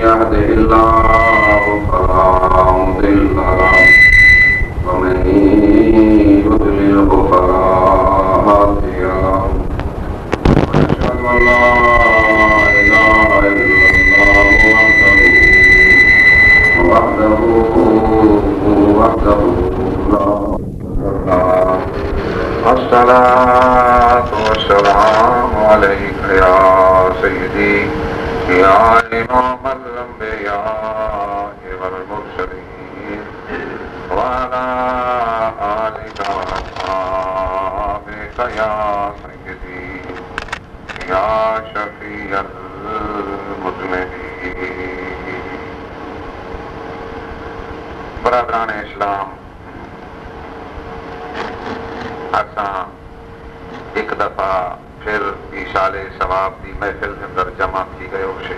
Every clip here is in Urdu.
يهده الله فلا مضل له ومن يضلله فلا هادي له وأشهد أن لا إله إلا الله وحده لا شريك له. الصلاة والسلام عليك يا سيدي يا إمام الأنبياء والمرسلين وعلى آلك وأصحابك يا سيدي يا شفيع المذنبين. برادران اسلام، اساں ایک دفعہ پھر ایشال ثواب دی محفل کے اندر جمع کی گئے سے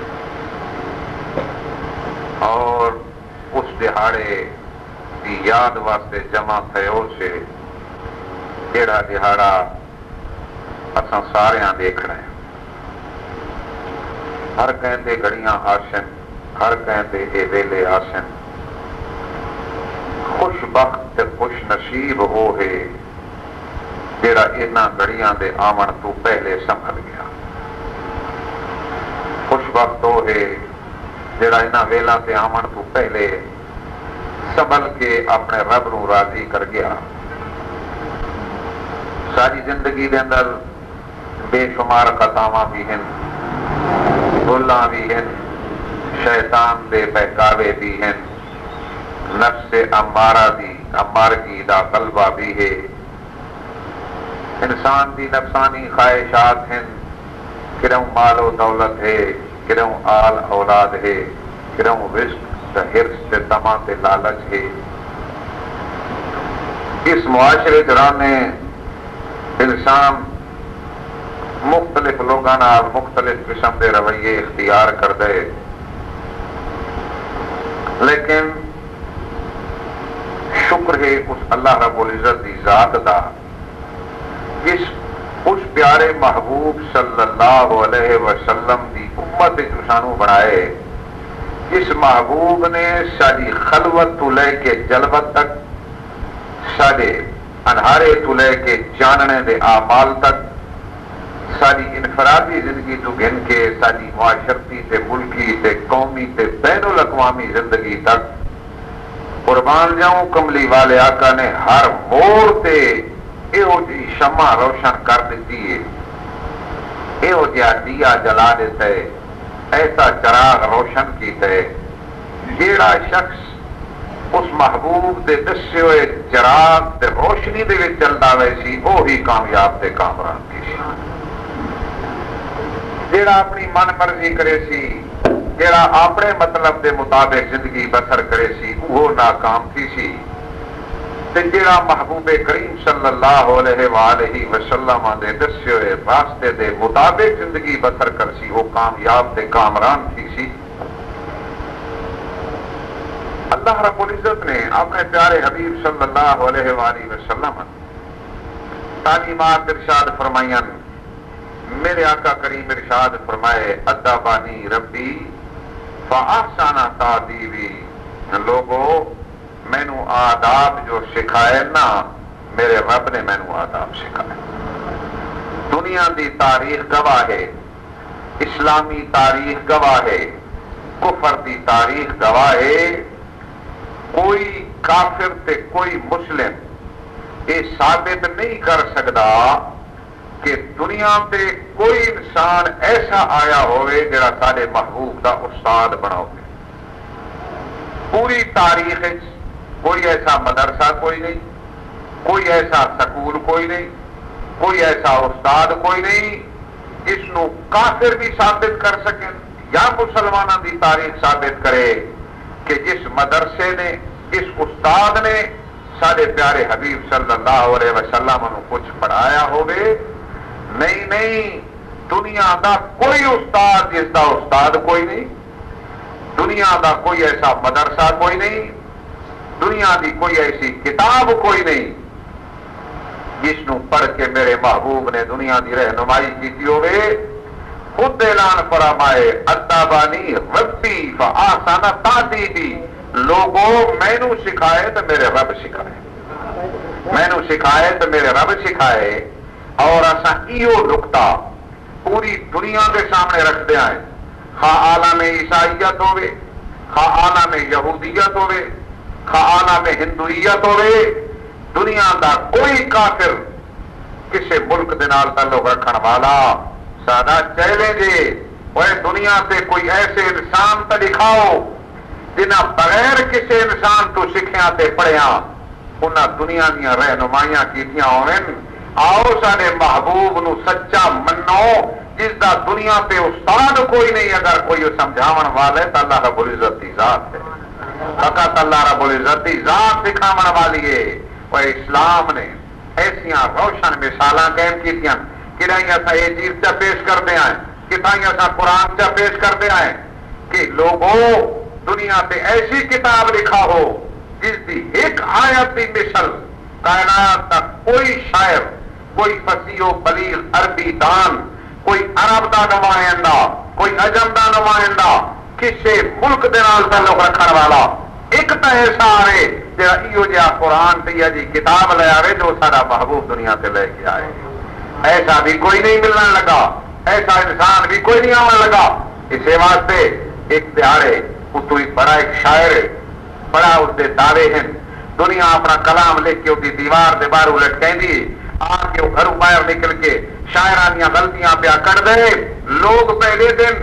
اور اس دہاڑے دی یاد واسطے جمع تھیو سے جیڑا دہاڑا اساں ساریاں دیکھنا ہے. ہر کہندے گھڑیاں آسن، ہر کہندے اے ویلے آسن. خوش بخت تے خوش نصیب ہو ہے جیڑا انہاں گھڑیاں دے آمن تو پہلے سنبھل گیا. خوش وقت ہو ہے جیڑا انہاں ویلاں تے آمن تو پہلے سنبھل کے اپنے رب نو راضی کر گیا. ساری زندگی دے اندر بے شمار خطاواں بھی ہیں، بھولاں بھی ہیں، شیطان دے بہکاوے بھی ہیں، نفس امارگی دا غلبہ بھی ہے، انسان دی نفسانی خواہشات ہیں، کروں مال و دولت ہے، کروں آل اولاد ہے، کروں رزق تے حرص تے طمع تے لالچ ہے. اس معاشرے دوران انسان مختلف لوگاں نال مختلف قسم دے رویے اختیار کر دے، لیکن شکر ہے اس اللہ رب العزت دی ذات دا اس پیارے محبوب صلی اللہ علیہ وسلم دی امت جو سانو بنائے. اس محبوب نے ساری خلوت تو لے کے جلوت تک، سارے انہارے تو لے کے جاننے دے اعمال تک، ساری انفرادی زندگی تو گن کے ساری معاشرتی تے ملکی تے قومی تے بین الاقوامی زندگی تک قربان جاؤں کملی والے آقا نے ہر موڑ تے ایہو جی شمع روشن کر دیتی ہے، ایہو جہا دیا جلا دیتا ہے، ایسا چراغ روشن کیتا ہے جیڑا شخص اس محبوب دے دسے ہوئے چراغ تے روشنی دے وچ چلدا وے سی وہی کامیاب تے کامران کی سی. جیڑا اپنی من مرضی کرے سی، جیڑا اپنے مطلب دے مطابق زندگی بسر کرے سی وہ ناکام تھی سی، تے جیڑا محبوب کریم صلی اللہ علیہ وآلہ وسلم دے دسے ہوئے راستے دے مطابق زندگی بسر کر سی وہ کامیاب تے کامران تھی سی. اللہ رب العزت نے اپنے پیارے حبیب صلی اللہ علیہ وآلہ وسلم تعلیمات ارشاد فرمائیاں. میرے آقا کریم ارشاد فرمائے ادبانی ربی فاحسن تادیبی. لوگو مینو آداب جو سکھائے نا میرے رب نے مینو آداب سکھائے. دنیا دی تاریخ گواہ ہے، اسلامی تاریخ گواہ ہے، کفر دی تاریخ گواہ ہے. کوئی کافر تے کوئی مسلم یہ ثابت نہیں کر سکتا کہ دنیا تے کوئی انسان ایسا آیا ہوئے جڑا سارے محبوب دا استاد بنا ہوئے. پوری تاریخ کوئی ایسا مدرسہ کوئی نہیں، کوئی ایسا سکول کوئی نہیں، کوئی ایسا استاد کوئی نہیں جس نو کافر بھی ثابت کر سکیں یا مسلمانوں دی تاریخ ثابت کرے کہ جس مدرسے نے، جس استاد نے سارے پیارے حبیب صلی اللہ علیہ وسلم نو کچھ پڑھایا ہوئے. نہیں، دنیا دا کوئی استاد جس دا استاد کوئی نہیں، دنیا دا کوئی ایسا مدرسہ کوئی نہیں، دنیا دی کوئی ایسی کتاب کوئی نہیں جس نو پڑھ کے میرے محبوب نے دنیا دی رہنمائی کی ہوئے. خود اعلان فرمائے ادبانی ربی فاحسن تعدیبی، لوگوں مینوں سکھائے تو میرے رب سکھائے، مینوں سکھائے تو میرے رب سکھائے، اور اساں ایو نقطہ پوری دنیا کے سامنے رکھ دیا ہے، خواہ عالم عیسائیت ہوئے، خواہ عالم یہودیت ہوئے، خواہ عالم ہندویت ہوئے، دنیا دا کوئی کافر کسی ملک دے نال تعلق رکھن والا سادہ چیلنج ہے، وہ دنیا سے کوئی ایسے انسان تے دکھاؤ جنہاں بغیر کسی انسان تو سکھیاں تے پڑھیاں انہاں دنیا دیاں رہنمائیاں کیتیاں ہوئیں، آؤ سارے محبوب نو سچا منو جس دا دنیا پہ استاد کوئی نہیں، اگر کوئی سمجھاون والے تو اللہ رب العزت کی ذات ہے، فقط اللہ رب العزت کی ذات دکھاون والی ہے۔ وہ اسلام نے ایسیاں روشن مثالاں قائم کیتیاں، کتائیں ایسا یہ چیز چا پیش کرتے ہیں، کتائیں ایسا قرآن چا پیش کرتے ہیں کہ لوگوں دنیا پہ ایسی کتاب لکھا ہو جس دی ایک آیت دی مثل کائنات تک کوئی شاعر، کوئی فصیح و بلیغ عربی دان، کوئی عرب دا نمائندہ، کوئی عجم دا نمائندہ، کسی ملک دے نال تعلق رکھن والا ایک تا ایسا آئے جہاں ایو جہا قرآن تے جی کتاب لے آئے جو سارا محبوب دنیا سے لے کے آئے، ایسا بھی کوئی نہیں ملنے لگا، ایسا انسان بھی کوئی نہیں آنے لگا۔ اسی واسطے ایک دیہڑے اتو ایک بڑا ایک شاعر بڑا اس دے دعوے ہیں، دنیا اپنا کلام لکھ کے اس دیوار دے باہر لٹکیں دی، آ کے وہ گھروں باہر نکل کے شاعران یا غلطیاں پہ کر دے، لوگ پہلے دن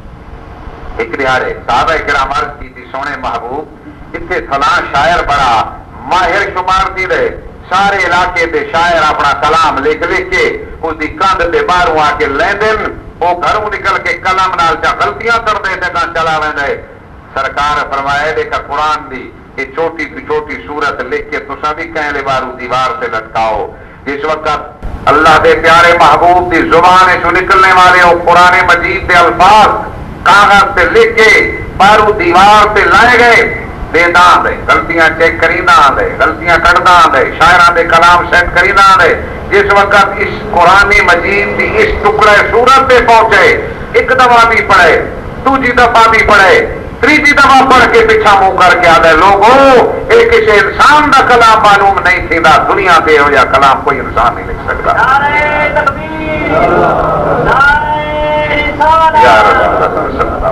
ایک دیہڑے صحابہ کرام عرض کی تھی سونے محبوب اتنے فلاں شاعر بڑا ماہر شمار دی رہے، سارے علاقے دے شاعر اپنا کلام لکھ لکھ کے اس دی کندھ تے باہروں آ کے لین دن، وہ گھروں نکل کے کلام نال چا غلطیاں کر دے تے کہاں چلا ویندے۔ سرکار فرمائے دیکھا قرآن دی یہ چھوٹی سی چھوٹی صورت لکھ کے تساں بھی کہیں لے بارو دیوار سے لٹکاؤ۔ جس وقت اللہ دے پیارے محبوب دی زبان سے نکلنے والے وہ قرآن مجید دے الفاظ کاغذ سے لکھ کے بارو دیوار سے لائے گئے، دیداں دے غلطیاں چیک کرینداں دے غلطیاں کٹداں دے شاعراں دے کلام سیٹ کرینداں دے۔ جس وقت اس قرآن مجید دی اس ٹکڑے صورت پہ پہنچے، ایک دفعہ بھی پڑھے، دوسری دفعہ بھی پڑھے، تیسری دفعہ پڑھ کے پیچھا منہ کر کے آدھے لوگوں یہ کسی انسان دا کلام معلوم نہیں تھی، دنیا پہ ہو یا کلام کوئی انسان نہیں لکھ سکتا۔ نعرہ تکبیر، نعرہ رسالت۔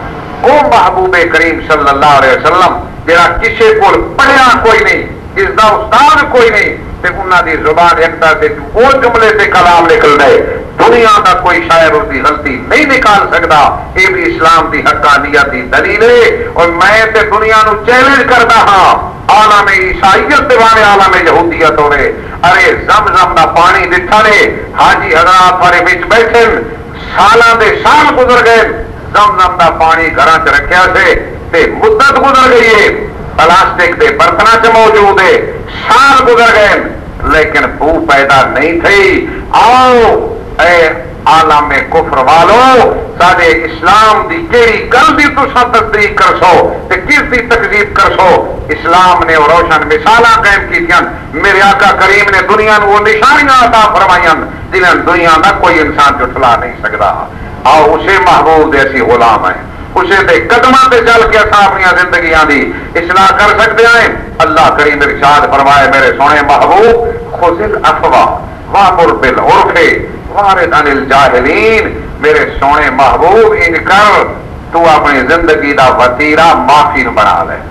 وہ محبوب کریم صلی اللہ علیہ وسلم جہاں کسی کو پڑھیا کوئی نہیں، جس دا استاد کوئی نہیں، تے انہاں دی زبان ایک طرح سے وہ جملے سے کلام نکل رہے، دنیا کا کوئی شاعر اس کی غلطی نہیں نکال سکتا۔ یہ بھی اسلام کی حقانیت کی دلیل ہے، اور میں تے دنیا نو چیلنج کرتا ہاں، عالم عیسائیت دے والے عالم یہودیت ہوئے، ارے زمزم دا پانی دکھا نے حاجی حضرات والے بچ بیٹھے سالاں دے سال گزر گئے، زمزم دا پانی گھراں چ رکھیا سے تے مدت گزر گئی ہے، پلاسٹک دے برتناں چ موجود ہے، سال گزر گئے لیکن بو پیدا نہیں تھی۔ آؤ اے عالم کفر والو، سارے اسلام دی کیڑی گل دی تساں تصدیق کر سو تے کس دی تکذیب کر سو؟ اسلام نے روشن مثالاں قائم کیتیاں، میرے آقا کریم نے دنیا نو وہ نشانیاں عطا فرمائیاں جنہاں دنیا دا کوئی انسان جھٹلا نہیں سکتا۔ آؤ اسے محبوب دے اسی غلام ہیں، اسے دے قدماں تے چل کے اساں اپنی زندگیاں دی اصلاح کر سکتے ہیں۔ اللہ کریم ارشاد فرمائے میرے سونے محبوب خذ العفو وامر بالعرف وارد عن الجاہلین، میرے سونے محبوب ان کر تو اپنی زندگی دا وتیرہ معافی نو بنا لے،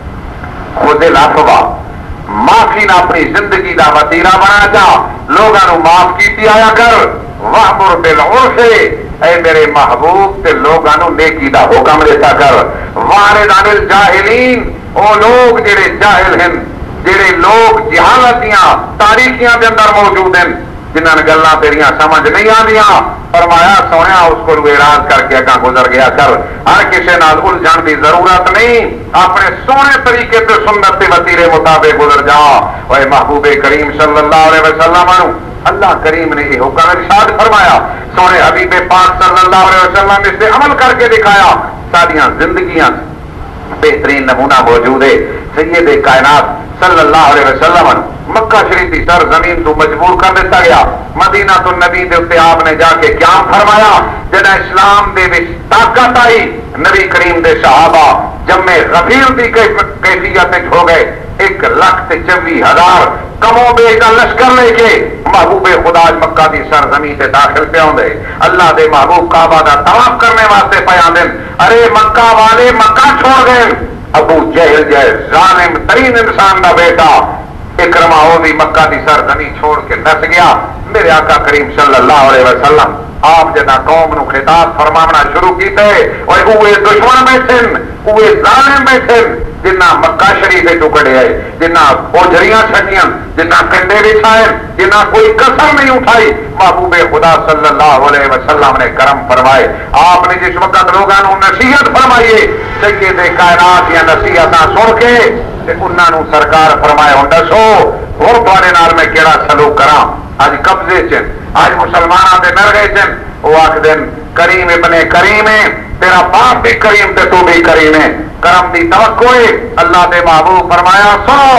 خذ العفو معافی نہ اپنی زندگی دا وتیرہ بنا جا، لوگاں نو معاف کیتی آیا کر، وامر بالعرف اے میرے محبوب تے لوگاں نو نیکی دا حکم دیتا کر، وارد عن الجاہلین او لوگ جڑے جاہل ہیں، جڑے لوگ جہالت دیاں تاریخیاں دے اندر موجود ہیں، جنہاں نے گلاں تیریاں سمجھ نہیں آندیاں، فرمایا سونیا اس کو اعراض کر کے اگاں گزر گیا کر، ہر کسی نال الجھن کی ضرورت نہیں، اپنے سونے طریقے تے سنت تے وتیرے مطابق گزر جا۔ اے محبوب کریم صلی اللہ علیہ وسلم اللہ کریم نے یہ حکم ارشاد فرمایا، سونے حبیب پاک صلی اللہ علیہ وسلم اس سے عمل کر کے دکھایا، ساریاں زندگیاں بہترین نمونہ موجود ہے۔ سید کائنات صلی اللہ علیہ وسلم مکہ شریف کی سر زمین تو مجبور کر دیتا گیا. مدینہ تو نبی دے اتنے آپ نے جا کے قیام فرمایا. جنا اسلام دے وچ طاقت آئی نبی کریم دے صحابہ جمع غفیر دی کیفیت ہو گئے. 1,24,000 کموں بیش کا لشکر لے کے محبوب خدا مکہ دی سرزمین سے داخل پہ آؤں دے. اللہ دے محبوب کعبہ دا طواف کرنے واسطے پہ آندے. ارے مکہ والے مکہ چھوڑ گئے. ابو جہل جائے ظالم ترین انسان دا بیٹا اکرمہ وہ بھی مکہ دی سرزمین چھوڑ کے نس گیا. میرے آقا کریم صلی اللہ علیہ وسلم آپ جنا قوم نو خطاب فرمانا شروع کیتے اور اوے دشمن بیٹھن اوے ظالم بیٹھن جنہ مکہ شریف ٹکڑے آئے جنہ اوجریاں چھٹیاں جنہ کنڈے بچھائے جنہ کوئی کسر نہیں اٹھائی. محبوب خدا صلی اللہ علیہ وسلم نے کرم فرمائے. آپ نے جس وقت لوگوں نصیحت فرمائیے سید کائنات یا نصیحت سن کے انہوں نے سرکار فرمائے ہوں دسو ہوں تھوڑے نال میں کیڑا سلوک کراں. اج قبضے چن اج مسلمانوں کے نرگے چن وہ آخ دن کریم ابن کریم ہے تیرا باپ بھی کریم تے تو بھی کریم ہے. کرم دی توقع ہے. اللہ دے محبوب فرمایا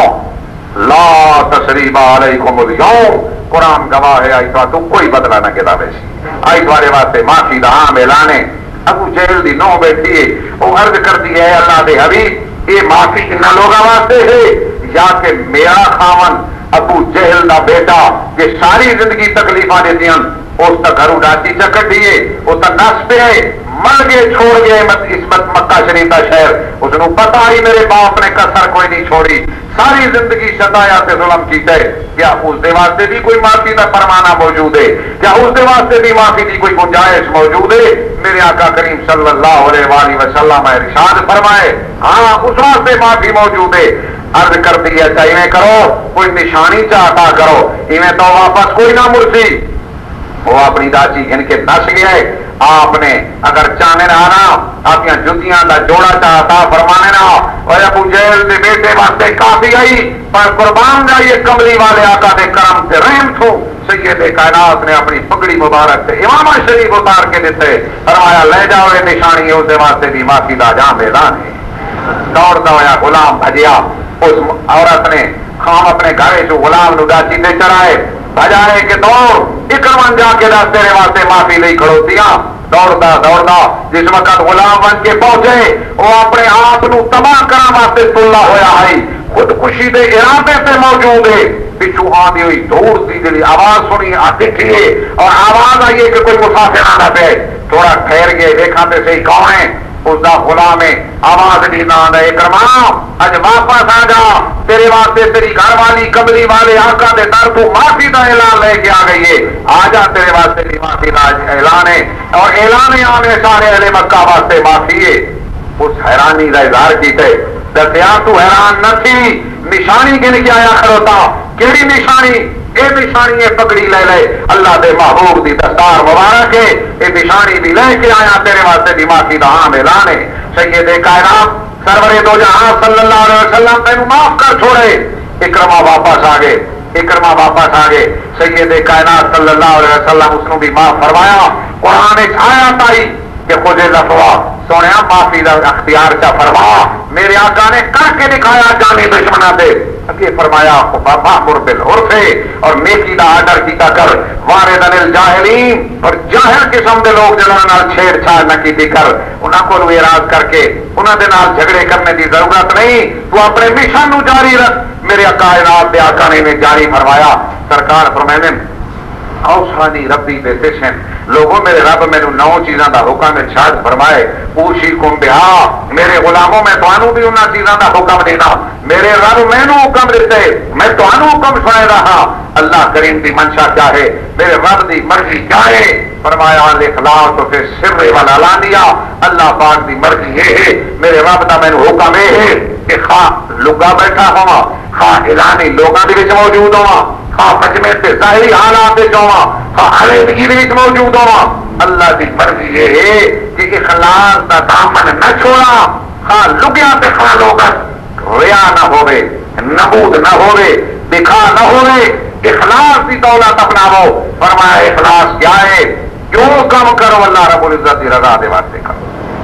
سنو لا تسریب علیکم اليوم قرآن گواہ ہے آئی تو کوئی بدلہ نہ کتا ویسی آئی تمہارے واسطے معافی دا عام اعلان ہے. ابو جہل دی نو بیٹھی ہے وہ عرض کرتی ہے اللہ دے حبیب یہ معافی کتنا لوگوں واسطے ہے یا کہ میرا خاون ابو جہل دا بیٹا کہ ساری زندگی تکلیفاں دیتی ہیں اس تا گھروں ڈاچی چکر دیے وہ تا نس پہ مر گئے چھوڑ گئے اسمت مکہ شریف کا شہر. اس نے پتا ہی میرے باپ نے کسر کوئی نہیں چھوڑی ساری زندگی ستایا سے ظلم کیتا ہے. کیا اس دے واسطے بھی کوئی معافی کا فرمانا موجود ہے؟ کیا اس دے واسطے بھی معافی کی کوئی گنجائش موجود ہے؟ میرے آقا کریم صلی اللہ علیہ وآلہ وسلم ارشاد فرمائے ہاں اس واسطے معافی موجود ہے. عرض کر دیا چاہیے کرو کوئی نشانی چاہتا کرو انہیں تو واپس کوئی نہ مرسی. وہ اپنی داچی گھن کے نس گیا ہے. آپ نے اگر چاہنے نہ آنا اپنی جتیاں دا جوڑا چاہتا فرمانے نہ اور ابو جہل دے بیٹے واسطے کافی آئی پر قربان جائیے کملی والے آقا دے کرم سے رحم تھو. سید کائنات نے اپنی پگڑی مبارک سے امامہ شریف اتار کے دیتے فرمایا لے جاؤ یہ نشانی اس واسطے بھی معافی دا جام اعلان ہے. دوڑتا ہوا غلام بھجیا اس عورت نے خام اپنے گھر سے غلام نو ڈاچی تے چڑھائے بجائے کہ دوڑ اکرمن جا کے دس تیرے واسطے معافی نہیں کھڑوتیاں. دوڑتا دوڑتا جس وقت غلام بن کے پہنچے وہ اپنے آپ نو تباہ کرنے واسطے تلا ہوا ہے خودکشی دے ارادے سے موجود ہے. پچھو آدھی ہوئی دوڑتی جی آواز سنی دیکھیے اور آواز آئیے کہ کوئی مسافر آنا پہ تھوڑا ٹھہر گئے دیکھا تے صحیح کون ہے اس دا غلام ہے. آواز نہیں نہ آ اکرما اج واپس آ جا تیرے واسطے تیری گھر والی قبلی والے آقا دے در تو معافی دا اعلان لے کے آ گئی ہے. آ جا تیرے واسطے بھی معافی دا اعلان ہے اور اعلان آنے سارے اہل مکہ واسطے معافی ہے. اس حیرانی کا اظہار کیتے دسیا تو حیران نہ تھی نشانی گن کے آیا کھڑوتا کیڑی نشانی یہ نشانی پکڑی لے لے اللہ دے محبوب دی دستار مبارک ہے یہ نشانی بھی لے کے آیا تیرے واسطے بھی معافی دا عام اعلان ہے. سید کائنات سرور دو جہاں صلی اللہ علیہ وسلم تینوں معاف کر چھوڑے. اکرما واپس آ گئے اکرما واپس آ گئے. سید کائنات صلی اللہ علیہ وسلم اس نے بھی معاف فرمایا. قرآن آیا تائی کہ خود لفوا سونے معافی کا اختیار کا فرما میرے آقا نے کر کے دکھایا جانے دشمنا سے اگے فرمایا مامر بالعرف اور نیکی کا آرڈر کیتا کر وارد الجاہلین اور جاہل قسم کے لوگ جنہوں نے چھیڑ چھاڑ نہ کی کر انہوں کو اعراض کر کے انہوں کے نال جھگڑے کرنے کی ضرورت نہیں تو اپنے مشن نو جاری رکھ. میرے کائنات کے آقا نے جاری فرمایا سرکار فرمائے اوصانی ربی بتسن لوگوں میرے رب میں 9 چیزاں دا حکم ارشاد فرمائے اوشیکم بہا میرے غلاموں میں تانوں بھی انہاں چیزاں دا حکم دینا میرے رب مینوں حکم دیتے میں تانوں حکم سنا رہا. اللہ کریم دی منشا کیا ہے میرے رب دی مرضی کیا ہے فرمایا الاخلاص فی السر والعلانیہ اللہ پاک دی مرضی یہ ہے میرے رب دا مینوں حکم یہ ہے کہ خواہ لگا بیٹھا ہوا خواہ اعلانی لوگاں دے وچ موجود ہوا خواہ مجمع تے ظاہری حالات وچ ہوا خواہ علیحدگی وچ موجود ہوا اللہ دی مرضی یہ ہے کہ اخلاص دا دامن نہ چھوڑا خواہ لگیا تے خواہ لوگاں ریا نہ ہوے نبود نہ ہوے دکھا نہ ہوے اخلاص کی دولت اپناو. فرمایا اخلاص کیا ہے جو کم کرو اللہ رب العزت کی رضا دے واسطے کرو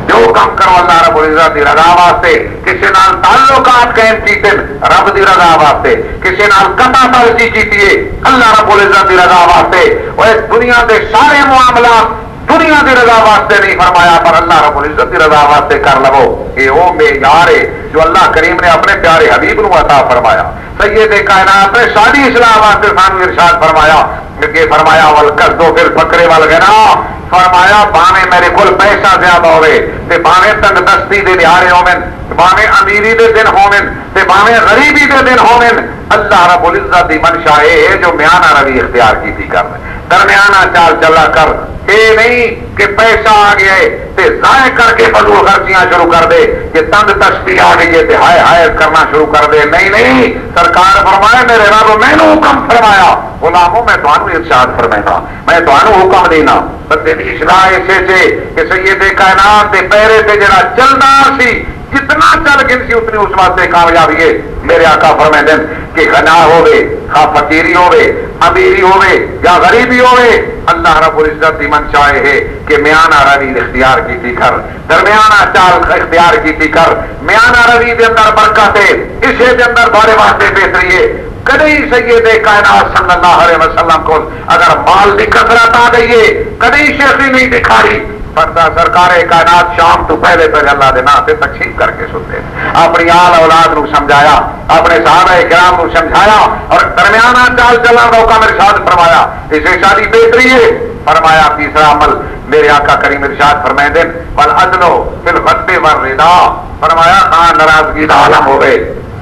جو کم کرو اللہ رب العزت دی رضا واسطے، کسی نال تعلقات قائم کیتے رب دی رضا واسطے، کسی نال قطع تعلقی کیتی اللہ رب العزت دی رضا واسطے، اور دنیا دے سارے معاملات دنیا دی رضا واسطے نہیں فرمایا پر اللہ رب العزت دی رضا واسطے کر لو. یہ وہ معیار ہے جو اللہ کریم نے اپنے پیارے حبیب نو عطا فرمایا. سید کائنات نے شادی اسلام واسطے سانو ارشاد فرمایا کہ فرمایا والقصد فی الفقر والغنی، فرمایا بانے میرے کول پیسہ زیادہ ہوئے تے بانے تنگ دستی دے دیہاڑے ہومن، بانے امیری دے دن ہومن تے بانے غریبی دے دن ہومن، اللہ رب العزت دی منشا ہے جو میانہ روی اختیار کی تھی کر درمیانہ چال چلا کر. یہ نہیں کہ پیسہ آ گیا تے ضائع کر کے فضول خرچیاں شروع کر دے کہ تنگ تشتی آ گئی تے ہائے ہائے کرنا شروع کر دے. نہیں نہیں، سرکار فرمایا میرے رب میں نے حکم فرمایا غلاموں میں تمہوں ارشاد فرمایا میں تمہوں حکم دینا. بندے کی اصلاح اسے سے کہ سید کائنات دے پیرے تے جڑا چلدا سی جتنا چل گن سی اتنی اس واسطے کامیابی ہے. میرے آقا فرمائے دن کہ غنا ہوئے خواہ فقیری ہوئے امیری ہوئے یا غریبی ہوئے، اللہ رب العزت دی منشا ہے کہ میانہ روی اختیار کی کر، درمیانہ چال اختیار کی کر. میانہ روی دے اندر برکت ہے، اسے دے اندر بارے واسطے بہتری ہے. کدی سید کائنات صلی اللہ علیہ وسلم کو اگر مال کی کثرت آ گئی ہے کدی شیخی نہیں دکھائی، پڑتا سرکار کائنات شام تو پہلے پہلے اللہ دے نام سے تقسیم کر کے سنتے اپنی آل اولاد نو سمجھایا، اپنے صحابہ کرام نو سمجھایا اور درمیانہ چال چلن کا حکم ارشاد فرمایا. اسے شادی بہتری ہے. فرمایا تیسرا عمل میرے آقا کریم ارشاد فرمائے دن والعدل فی الغضب والرضا، فرمایا خان ناراضگی دا عالم ہوئے،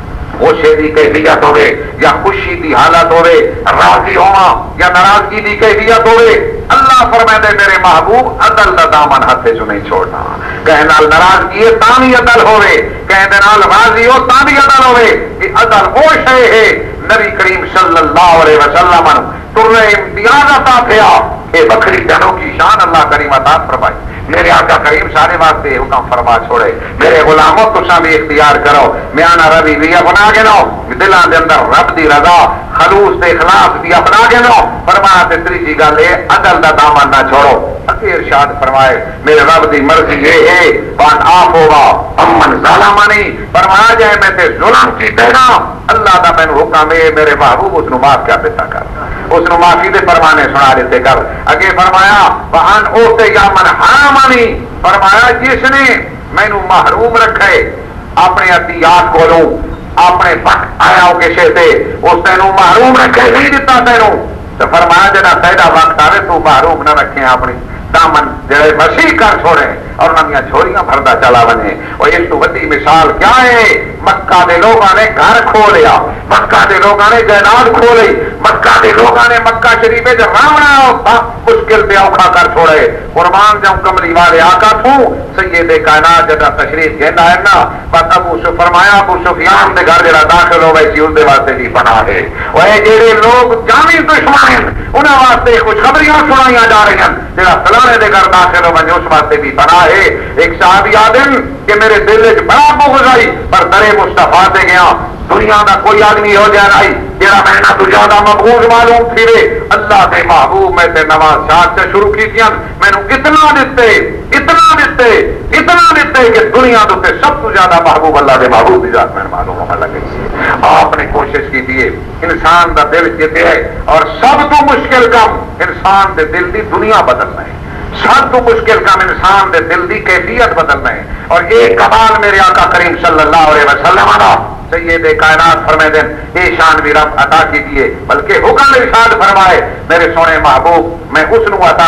خوشی دی کیفیت ہوئے یا خوشی دی حالت ہوئے، راضی ہونا یا ناراضگی دی کیفیت ہوئے، اللہ فرمائے میرے محبوب عدل دا دامن ہاتھ چ نہیں چھوڑنا. کہنے نال ناراضگی ہے تا بھی عدل ہوئے، کہنے نال راضی ہو تا بھی عدل ہوئے. یہ عدل وہ شے ہے نبی کریم صلی اللہ علیہ وسلم تر امتیاز عطا تھیا. یہ بکری جنوں کی شان اللہ کریم عطا فرمائی. میرے آقا کریم سارے واسطے حکم فرما چھوڑے میرے غلاموں تساں بھی اختیار کرو میانہ روی بھی اپنا کے لو، دلاں دے اندر رب دی رضا خلوص تے اخلاص بھی اپنا کے لو. فرمایا تے تیسری گل ہے عدل دا دامن نہ چھوڑو. اگے ارشاد فرمائے میرے رب دی مرضی یہ ہے وان آپ ہوگا امن ظالمانی، فرمایا جائے میں تے ظلم کی دینا اللہ دا میں حکم ہے میرے محبوب اس نو معاف کر دیتا کر، اس نو معافی دے فرمانے سنا دیتے کر. اگے فرمایا وان اوتے یا من حرامانی، فرمایا جس نے مینو محروم رکھے اپنے عطیات کو لوں اپنے وقت آیا ہو کشے سے اس تینوں محروم رکھے نہیں دیتا تینوں، تو فرمایا جنا تیرا وقت آئے تو محروم نہ رکھیں اپنی دامن جڑے وسیع کر چھوڑے اور نمیاں جھولیاں بھردا چلا بنے. اور اس تو بڑی مثال کیا ہے؟ مکہ دے لوگوں نے گھر کھولیا، مکہ دے لوگوں نے جائیداد کھولی، مکہ دے لوگوں نے مکہ شریف وچ راونا مشکل پہ اوکھا کر چھوڑے. قربان جاؤں کملی والے آقا تو سید کائنات جدا تشریف گیندا ہے نا بس ابو فرمایا ابو سفیان دے گھر جڑا داخل ہوئے سی اس دے واسطے بھی پناہ ہے. اور جڑے لوگ جانی دشمن ہیں انہاں واسطے خوشخبریاں سنائیاں جا رہی ہیں، جڑا فلانے دے گھر داخل ہوئے اس واسطے بھی پناہ ہے. ایک صحابی آدم کہ میرے دل وچ بڑا بغض آئی پر درے مصطفیٰ تے گیا، دنیا دا کوئی آدمی ہو جائے نہیں جڑا میں نہ تو زیادہ مقبول معلوم تھی وے اللہ دے محبوب میں تے نماز شاد سے شروع کیتیاں مینوں اتنا دتے اتنا دتے اتنا دتے کہ دنیا دے سب تو زیادہ محبوب اللہ دے محبوب دی ذات میں معلوم ہونے لگی. آپ نے کوشش کی تھی انسان دا دل جتے ہے اور سب تو مشکل کام انسان دے دل دی دنیا بدلنا ہے، سب تو مشکل کام انسان دے دل دی کیفیت بدلنا ہے. اور ایک کمال میرے آقا کریم صلی اللہ علیہ وسلم سید کائنات فرمائے دن یہ شان بھی رب عطا کی دیے بلکہ حکم ارشاد فرمائے میرے سونے محبوب میں اس نو عطا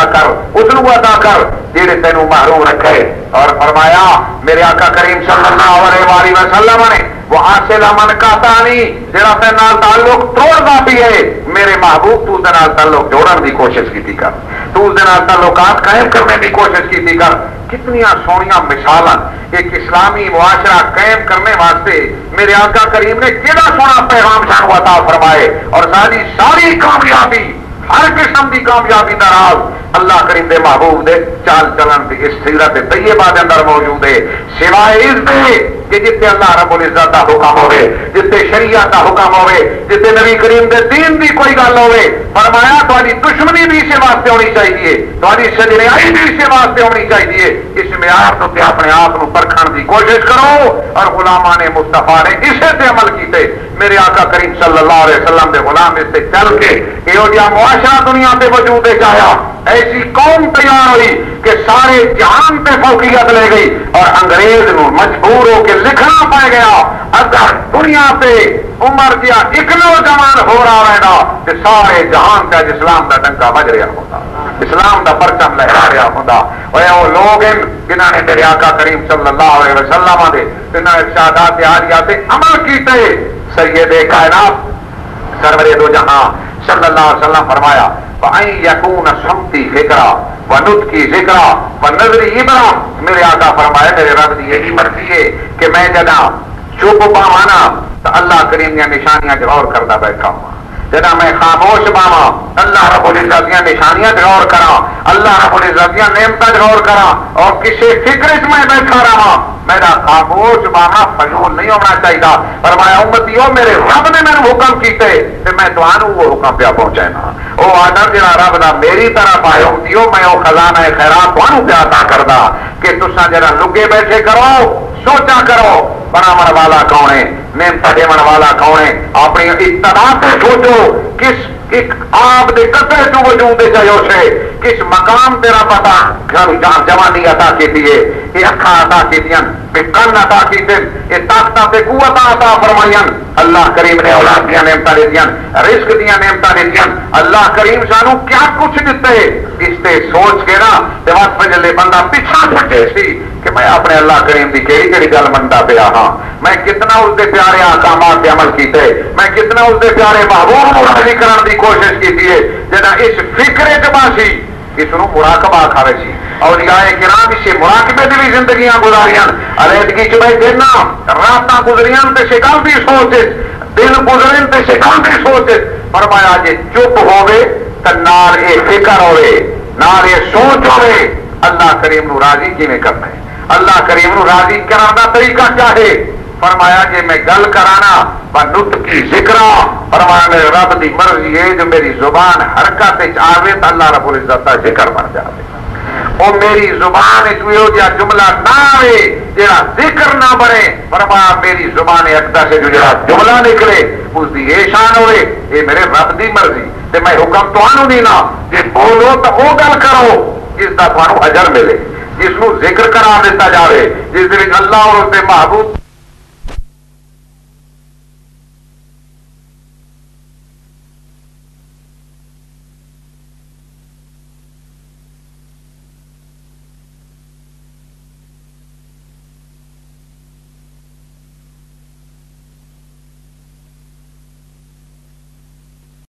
کر جیڑے تینوں محروم رکھے. اور فرمایا میرے آقا کریم صلی اللہ علیہ وسلم نے وہ حاصل من کا تانی جڑا تے نال تعلق توڑدا بھی ہے میرے محبوب تو دے نال تعلق جوڑن دی کوشش کیتی کر، تو دے نال تعلقات قائم کرنے دی کوشش کیتی کر. کتنیاں سونیاں مثالاں ایک اسلامی معاشرہ قائم کرنے واسطے میرے آقا کریم نے کیڑا سونا پیغام سانو عطا فرمائے. اور ساری کامیابی ہر قسم کی کامیابی دا راز اللہ کریم دے محبوب دے چال چلن دی اس سیرت طیبہ دے اندر موجود ہے. سوائے اس دے کہ جتنے اللہ رب العزت کا حکم ہوئے، جتنے شریعت کا حکم ہوئے، جتنے نبی کریم دے دین دی کوئی گل ہوئے، فرمایا تھوڑی دشمنی بھی اسے واسطے ہونی چاہیے، تھوڑی شجریائی بھی اسے واسطے ہونی چاہیے۔ اس معیار تو اپنے آپ کو پرکھن کی کوشش کرو، اور غلامان مصطفیٰ نے اسے تے عمل کیتے۔ میرے آقا کریم صلی اللہ علیہ وسلم دے غلام اس سے چل کے یہ جہاں معاشرہ دنیا پہ وجود چاہیا، ایسی قوم تیار ہوئی کہ سارے جہان پہ فوقیت لے گئی، اور انگریز نو مجبور ہو کے لکھنا پڑ گیا اگر دنیا پہ عمر دیا ایک نوجوان ہو رہا ہے نا کہ سارے جہان کا اسلام کا ڈنکا بج رہا ہوتا، اسلام کا پرچم لہرا رہا ہوتا۔ وہ لوگ ہیں جنہوں نے میرے آقا کریم صلی اللہ علیہ وسلم دے ارشادات عالیہ تے عمل کیتے۔ سید کائنات سرور دو جہاں صلی اللہ علیہ وسلم فرمایا وَأَن يَكُونَ صَمْتِي ذِكْرًا وَنُطْقِي ذِكْرًا وَنَظْرِي عِبْرًا۔ میرے آقا فرمایا میرے رب دی یہی مرضی ہے کہ میں جدا چپ پاوانا تو اللہ کریم دیا نشانیاں غور کرتا بیٹھا ہوں، جنا میں خاموش پاوا اللہ رب العزت دیا نشانیاں غور کرا، اللہ رب العزت دیا نعمتیں غور کرا، اور کسی فکر چ میں بیٹھا رہا میرا خاموش پاوا فضول نہیں ہونا چاہیے۔ فرمایا امتیو میرے رب نے میرے حکم کیتے تے میں تمہوں وہ حکم پیا پہنچانا، وہ آڈر جڑا رب دا میری طرف آئے امتیو میں وہ خزانہ خیرات تمہوں پیا عطا کردا کہ تساں جڑا لگے بیٹھے کرو سوچا کرو بناون والا کون ہے، نعمت دیون والا کون ہے، اپنی ابتدا سے سوچو کس ایک آپ دے قطع جو وجود چاہیے اسے کس مقام تیرا پتا جہاں جوانی عطا کی دیے، یہ اکھا عطا کی دیا، کن عطا کی دیں، یہ طاقت تے قوت عطا فرمائیں۔ اللہ کریم نے اولاد دیا نعمتاں دتیاں، رزق دیا نعمتاں دتیاں، اللہ کریم سانو کیا کچھ دتے، اس تے سوچ کے نا تے وقت جلے بندہ پیچھا چھٹے سی کہ میں اپنے اللہ کریم دی کیڑی کیڑی گل منتا پیا ہاں، میں کتنا اس دے پیارے احکامات تے عمل کیتے، میں کتنا اس دے پیارے محبوب کو راضی کرن دی کوشش کی ہے، جنا اس فکر باسی اس نو مراقبہ کھاوے سی۔ اولیاء کرام اسے مراقبے دی بھی زندگیاں گزاریاں، علیحدگی چ بیٹھے نا راتاں گزریاں تے شکل دی سوچ، دل گزرن تے شکل دی سوچ۔ فرمایا جے چپ ہوے تے نال اے فکر ہوے، نال اے سوچ ہوے، اللہ کریم نو راضی کیویں کرنا ہے، اللہ کریم نو راضی کرن دا طریقہ کیا ہے؟ فرمایا جی میں گل کرانا بنطقی ذکر، فرمایا میرے رب دی مرضی ہے جو میری زبان حرکت آوے تو اللہ رب العزت کا ذکر بن جائے، اور میری زبان جہاں جملہ نہ آئے جہاں ذکر نہ بنے، فرمایا میری زبان اقدا سے جو جہاں جملہ نکلے اس کی یہ شان ہوئے، یہ میرے رب دی مرضی تے میں حکم تمہوں دینا جی بولو تو وہ گل کرو جس کا تمہوں اجر ملے، جس کو ذکر کرا دیتا جاوے، جس دن اللہ اور اس کے محبوب